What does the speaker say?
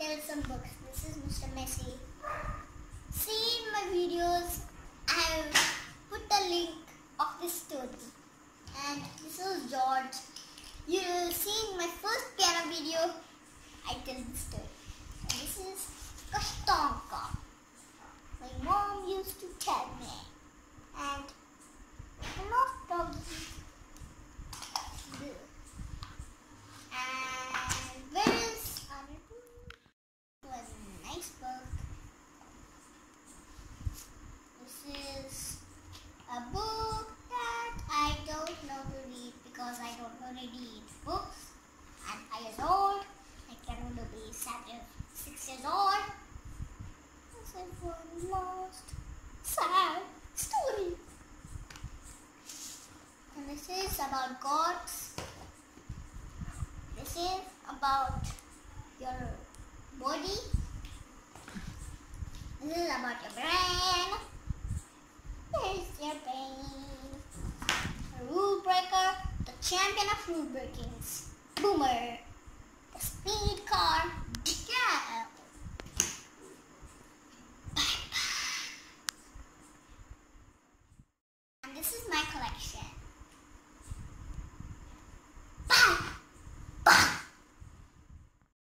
tell some books. This is Mr. Messi. See in my videos, I have put the link of this story. And this is George. You will see in my first piano video, I tell the story. And this is Kashtanka. My mom used to tell me. And I'm not probably this. And where is other book? It was a nice book. This is a book that I don't know to read because I don't know to read books. I'm 5 years old. I can only be 6 years old. This is one lost sad story. And this is about gods. This is about your body. This is about your brain. There's your brain. A rule breaker, the champion of rule breakings. Boomer, the speed car. Yeah. Bye bye. And this is my collection.